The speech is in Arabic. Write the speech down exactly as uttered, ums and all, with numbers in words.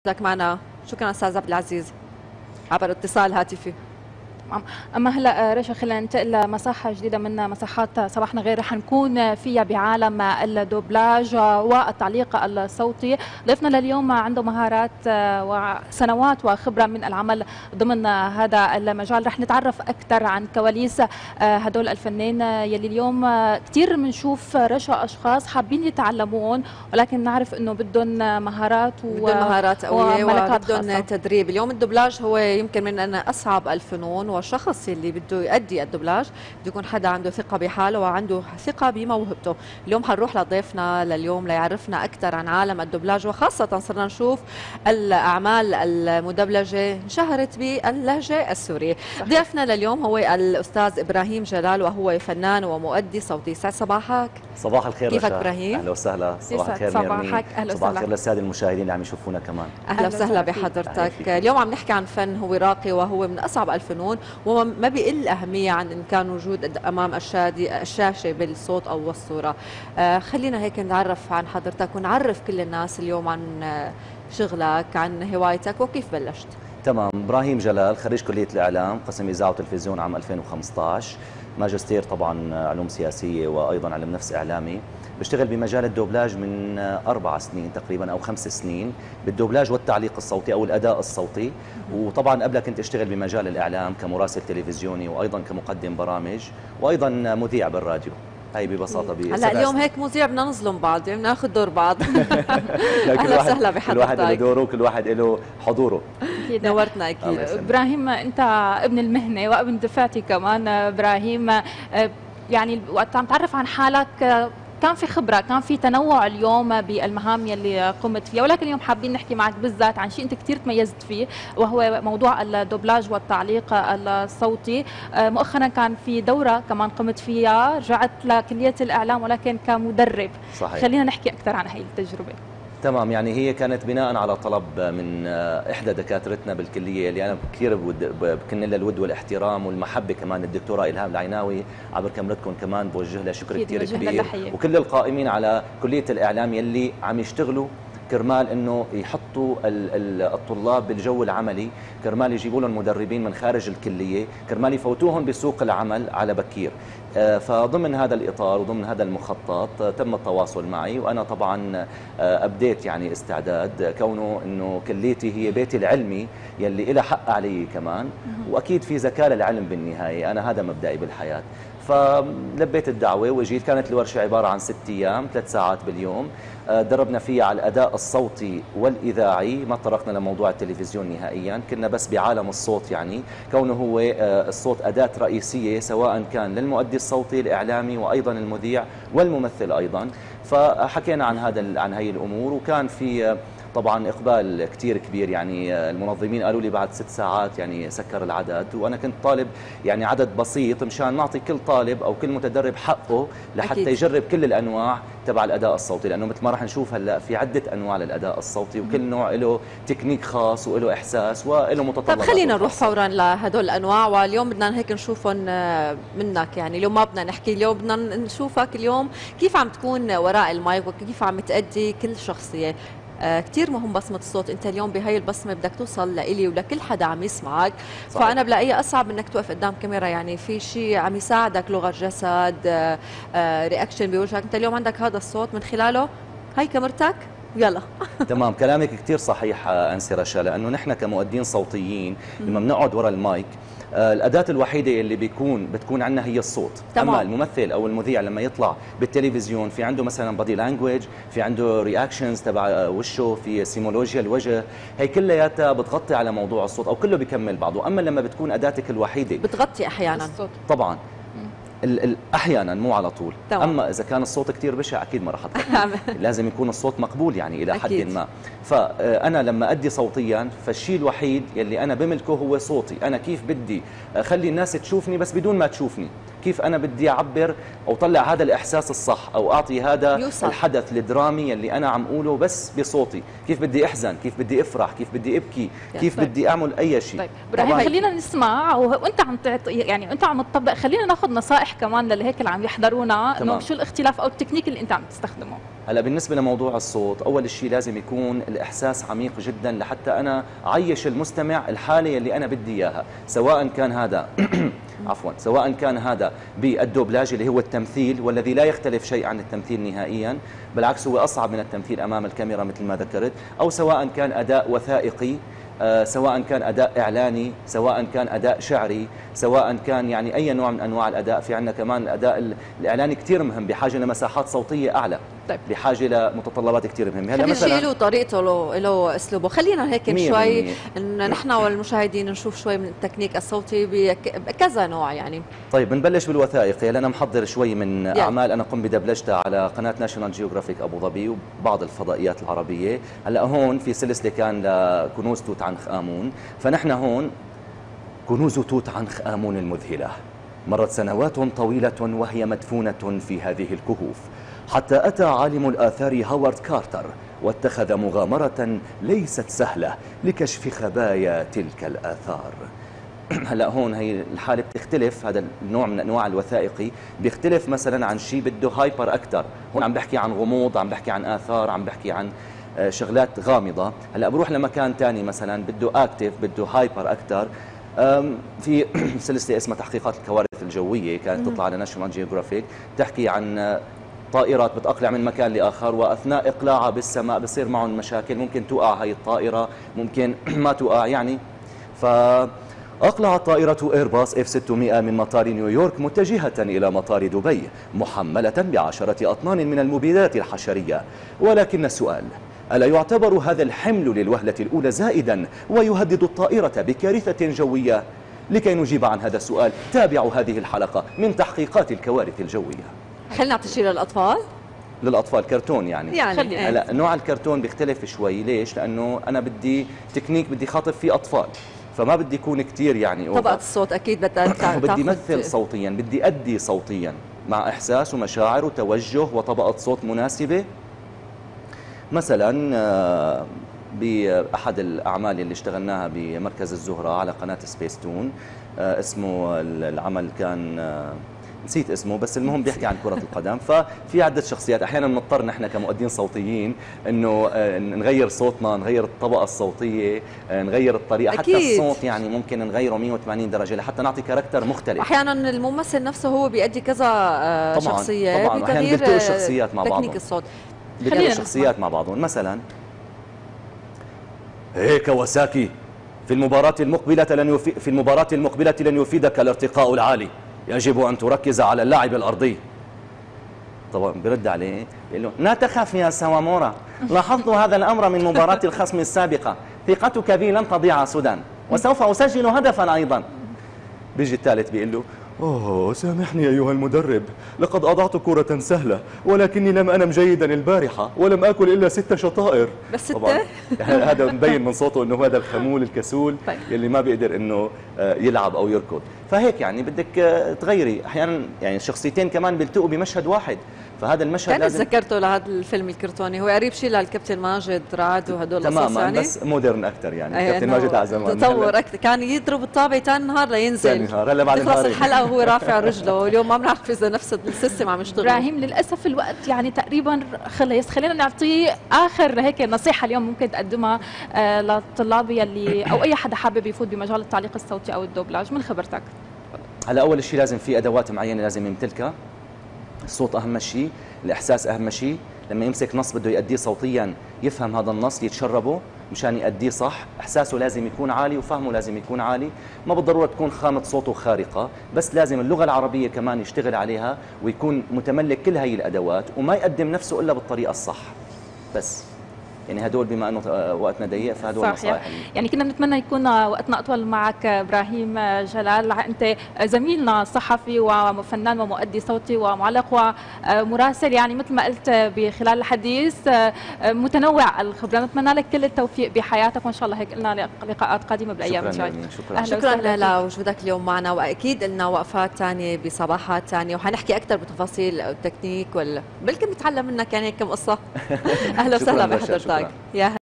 لك معنا. شكرا استاذ عبد العزيز عبر اتصال هاتفي. اما هلا رشا خلينا ننتقل لمساحه جديده من مساحات صباحنا غير رح نكون فيها بعالم الدوبلاج والتعليق الصوتي. ضيفنا لليوم عنده مهارات وسنوات وخبره من العمل ضمن هذا المجال. رح نتعرف اكثر عن كواليس هدول الفنانين يلي اليوم كثير بنشوف رشا اشخاص حابين يتعلمون ولكن نعرف انه بدهم مهارات و... بدهم مهارات قويه وبدهم خاصة. تدريب. اليوم الدوبلاج هو يمكن من أن اصعب الفنون، والشخص اللي بده يؤدي الدبلاج بده يكون حدا عنده ثقة بحاله وعنده ثقة بموهبته. اليوم حنروح لضيفنا لليوم ليعرفنا أكثر عن عالم الدبلاج، وخاصة صرنا نشوف الأعمال المدبلجة انشهرت باللهجة السورية. ضيفنا لليوم هو الأستاذ إبراهيم جلال، وهو فنان ومؤدي صوتي. سعد صباحك. صباح الخير. كيفك إبراهيم؟ أهلا وسهلا. صباح الخير صباحك. أهلا صباح الخير للسادة المشاهدين اللي عم يشوفونا كمان. أهلا وسهلا بحضرتك. اليوم عم نحكي عن فن هو راقي وهو من أصعب الفنون، وما بيقل أهمية عن إن كان وجود أمام الشاشة بالصوت أو والصورة. آه خلينا هيك نتعرف عن حضرتك ونعرف كل الناس اليوم عن شغلك، عن هوايتك وكيف بلشت. تمام. إبراهيم جلال، خريج كلية الإعلام قسم إذاعة وتلفزيون عام ألفين وخمسة عشر، ماجستير طبعا علوم سياسية وأيضا علم نفس إعلامي. بشتغل بمجال الدوبلاج من أربع سنين تقريبا أو خمس سنين بالدوبلاج والتعليق الصوتي أو الأداء الصوتي. وطبعا قبلها كنت أشتغل بمجال الإعلام كمراسل تلفزيوني وأيضا كمقدم برامج وأيضا مذيع بالراديو. هاي ببساطه. هلا اليوم هيك مذيع بدنا نظلم بعض، يعني بناخذ دور بعض. اهلا وسهلا بحضرتك. كل واحد له دوره وكل واحد له حضوره. اكيد نورتنا. اكيد. ابراهيم انت ابن المهنه وابن دفعتي كمان. ابراهيم يعني وقت عم تعرف عن حالك كان في خبرة، كان في تنوع اليوم بالمهام يلي قمت فيها، ولكن اليوم حابين نحكي معك بالذات عن شيء انت كثير تميزت فيه وهو موضوع الدوبلاج والتعليق الصوتي. مؤخرا كان في دورة كمان قمت فيها، رجعت لكلية الإعلام ولكن كمدرب. صحيح. خلينا نحكي أكثر عن هاي التجربة. تمام. يعني هي كانت بناء على طلب من احدى دكاترتنا بالكليه اللي انا كثير بكن لها الود والاحترام والمحبه، كمان الدكتوره الهام العيناوي عبر كاميرتكم كمان بوجه لها شكر كثير كبير، وكل القائمين على كليه الاعلام يلي عم يشتغلوا كرمال انه يحطوا الطلاب بالجو العملي، كرمال يجيبوا لهم مدربين من خارج الكليه، كرمال يفوتوهم بسوق العمل على بكير. فضمن هذا الإطار وضمن هذا المخطط تم التواصل معي، وأنا طبعا أبديت يعني استعداد كونه أنه كليتي هي بيتي العلمي يلي إلها حق علي كمان، وأكيد في زكاة للعلم بالنهاية. أنا هذا مبدئي بالحياة. فلبيت الدعوة وجيت. كانت الورشة عبارة عن ست أيام ثلاث ساعات باليوم، دربنا فيها على الأداء الصوتي والإذاعي، ما طرقنا لموضوع التلفزيون نهائيا، كنا بس بعالم الصوت، يعني كونه هو الصوت أداة رئيسية سواء كان للمؤدي الصوتي الإعلامي وأيضا المذيع والممثل أيضا. فحكينا عن هذا عن هي الأمور، وكان في طبعا إقبال كتير كبير. يعني المنظمين قالوا لي بعد ست ساعات يعني سكر العدد، وأنا كنت طالب يعني عدد بسيط مشان نعطي كل طالب أو كل متدرب حقه لحتى أكيد. يجرب كل الأنواع تبع الأداء الصوتي، لأنه مثل ما راح نشوف هلا في عدة أنواع للأداء الصوتي، وكل نوع له تكنيك خاص وله إحساس وله متطلبات. طيب خلينا نروح فورا لهدول الأنواع، واليوم بدنا هيك نشوفهم منك. يعني اليوم ما بدنا نحكي، اليوم بدنا نشوفك اليوم كيف عم تكون وراء المايك وكيف عم تأدي كل شخصية. آه كثير مهم بصمة الصوت. انت اليوم بهي البصمة بدك توصل لإلي ولكل حدا عم يسمعك. صحيح. فأنا بلاقيها أصعب انك توقف قدام كاميرا، يعني في شيء عم يساعدك، لغة جسد، آه آه رياكشن بوجهك. انت اليوم عندك هذا الصوت من خلاله هاي كاميرتك. يلا. تمام. كلامك كثير صحيح أنسي رشا، لأنه نحن كمؤدين صوتيين لما بنقعد ورا المايك الأداة الوحيدة اللي بيكون بتكون عندنا هي الصوت. تمام. أما الممثل أو المذيع لما يطلع بالتلفزيون في عنده مثلا بادي لانجويج، في عنده رياكشنز تبع وشه، في سيمولوجيا الوجه، هي كلياتها بتغطي على موضوع الصوت أو كله بيكمل بعضه. أما لما بتكون أداتك الوحيدة بتغطي أحيانا الصوت طبعا احيانا مو على طول. طبعا. اما اذا كان الصوت كثير بشع اكيد ما راح اطلع. لازم يكون الصوت مقبول يعني الى حد ما. فانا لما ادي صوتيا فالشيء الوحيد يلي انا بملكه هو صوتي. انا كيف بدي اخلي الناس تشوفني بس بدون ما تشوفني، كيف انا بدي اعبر او طلع هذا الاحساس الصح او اعطي هذا يوصل. الحدث الدرامي يلي انا عم اقوله بس بصوتي. كيف بدي احزن، كيف بدي افرح، كيف بدي ابكي، كيف طيب. بدي اعمل اي شيء. طيب ابراهيم خلينا نسمع وانت عم تعطي يعني انت عم تطبق، خلينا ناخذ نصائح كمان للهيك اللي عم يحضرونا انه شو الاختلاف او التكنيك اللي انت عم تستخدمه. هلا بالنسبه لموضوع الصوت، اول شيء لازم يكون الاحساس عميق جدا لحتى انا اعيش المستمع الحاله اللي انا بدي اياها، سواء كان هذا عفوا سواء كان هذا بالدوبلاج اللي هو التمثيل، والذي لا يختلف شيء عن التمثيل نهائيا، بالعكس هو اصعب من التمثيل امام الكاميرا مثل ما ذكرت، او سواء كان اداء وثائقي، آه، سواء كان أداء إعلاني، سواء كان أداء شعري، سواء كان يعني أي نوع من أنواع الأداء. في عندنا كمان الأداء الإعلاني كثير مهم، بحاجة لمساحات صوتية أعلى، طيب. بحاجة لمتطلبات كثير مهمة. هلا مثلا له طريقته، له له اسلوبه. خلينا هيك شوي ان نحن والمشاهدين نشوف شوي من التكنيك الصوتي بكذا نوع يعني. طيب بنبلش بالوثائقي. هلا انا محضر شوي من يعني. اعمال انا قم بدبلجتها على قناه ناشونال جيوغرافيك ابو ظبي وبعض الفضائيات العربيه. هلا هون في سلسله كان لكنوز توت عنخ امون، فنحن هون كنوز توت عنخ امون المذهله. مرت سنوات طويله وهي مدفونه في هذه الكهوف، حتى أتى عالم الآثار هوارد كارتر واتخذ مغامرة ليست سهلة لكشف خبايا تلك الآثار. هلا هون هي الحالة بتختلف، هذا النوع من أنواع الوثائقي بيختلف مثلا عن شيء بده هايبر أكثر. هون عم بحكي عن غموض، عم بحكي عن آثار، عم بحكي عن شغلات غامضة. هلا بروح لمكان ثاني مثلا بده أكتف، بده هايبر أكثر. في سلسلة اسمها تحقيقات الكوارث الجوية كانت تطلع على ناشونال جيوغرافيك، تحكي عن طائرات بتقلع من مكان لآخر، وأثناء إقلاعها بالسماء بصير معهم مشاكل، ممكن توقع هاي الطائرة، ممكن ما توقع يعني. فأقلعت طائرة إيرباص إف ستمائة من مطار نيويورك متجهة إلى مطار دبي محملة بعشرة أطنان من المبيدات الحشرية. ولكن السؤال، ألا يعتبر هذا الحمل للوهلة الأولى زائدا ويهدد الطائرة بكارثة جوية؟ لكي نجيب عن هذا السؤال تابعوا هذه الحلقة من تحقيقات الكوارث الجوية. خلينا نعطي شيء للأطفال. للأطفال كرتون يعني. يعني هلا نوع الكرتون بيختلف شوي. ليش؟ لأنه أنا بدي تكنيك بدي خاطب فيه أطفال، فما بدي يكون كتير يعني طبقة الصوت أكيد بدها بدي مثل صوتيا، بدي أدي صوتيا مع إحساس ومشاعر وتوجه وطبقة صوت مناسبة. مثلا بأحد الأعمال اللي اشتغلناها بمركز الزهرة على قناة سبيس تون، اسمه العمل كان نسيت اسمه، بس المهم بيحكي عن كرة القدم. ففي عدة شخصيات، أحيانا بنضطر نحن كمؤدين صوتيين إنه نغير صوتنا، نغير الطبقة الصوتية، نغير الطريقة، أكيد. حتى الصوت يعني ممكن نغيره مئة وثمانين درجة لحتى نعطي كاركتر مختلف. أحيانا الممثل نفسه هو بيأدي كذا طبعاً شخصية، طبعا أحيانا بيلتقوا الشخصيات مع بعضهم، تكنيك الصوت بيلتقوا الشخصيات مع بعضهم. مثلا هيك كواساكي في المباراة المقبلة لن يفي... في المباراة المقبلة لن يفيدك الارتقاء العالي، يجب أن تركز على اللعب الأرضي. طبعا برد عليه بيقول له لا تخف يا سوامورا، لاحظت هذا الأمر من مباراة الخصم السابقة، ثقتك بي لن تضيع سدى وسوف أسجل هدفا أيضا. بيجي الثالث بيقول له أوه سامحني أيها المدرب، لقد أضعت كرة سهلة ولكني لم أنم جيدا البارحة ولم أكل إلا ست شطائر. بس ستة؟ هذا مبين من صوته أنه هذا الخمول الكسول يلي ما بيقدر أنه يلعب أو يركض. فهيك يعني بدك تغيري. أحيانا يعني الشخصيتين كمان بيلتقوا بمشهد واحد، فهذا المشهد كان لازم ذكرته لهذا الفيلم الكرتوني، هو قريب شيء للكابتن ماجد رعد وهدول القصص تماما يعني، بس مودرن اكثر يعني. أيه كابتن ماجد اعزم تطور اكثر، كان يضرب الطابه ثاني نهار لينزل، ثاني نهار هلا بعد تخلص الحلقه وهو رافع رجله. اليوم ما بنعرف اذا نفس السيستم عم يشتغل. ابراهيم للاسف الوقت يعني تقريبا خلص، خلينا نعطيه اخر هيك نصيحه اليوم ممكن تقدمها آه للطلاب يلي او اي حدا حابب يفوت بمجال التعليق الصوتي او الدوبلاج من خبرتك. هلا اول شيء لازم في ادوات معينه لازم يمتلكها. الصوت اهم شيء، الاحساس اهم شيء. لما يمسك نص بده يأديه صوتيا يفهم هذا النص، يتشربه مشان يأديه صح. احساسه لازم يكون عالي وفهمه لازم يكون عالي. ما بالضروره تكون خامه صوته خارقه، بس لازم اللغه العربيه كمان يشتغل عليها ويكون متملك كل هي الادوات وما يقدم نفسه الا بالطريقه الصح. بس يعني هدول بما انه وقتنا ضيق فهدول نصائح. يعني كنا بنتمنى يكون وقتنا اطول معك ابراهيم جلال، انت زميلنا صحفي وفنان ومؤدي صوتي ومعلق ومراسل، يعني مثل ما قلت بخلال الحديث متنوع الخبره. نتمنى لك كل التوفيق بحياتك وان شاء الله هيك لنا لقاءات قادمه بالايام الجايه. شكرا شكرا لوجودك اليوم معنا، واكيد لنا وقفات ثانيه بصباحات ثانيه وحنحكي اكثر بتفاصيل التكنيك وال بلكي بنتعلم منك يعني كم قصه. اهلا وسهلا بحضرتك. يا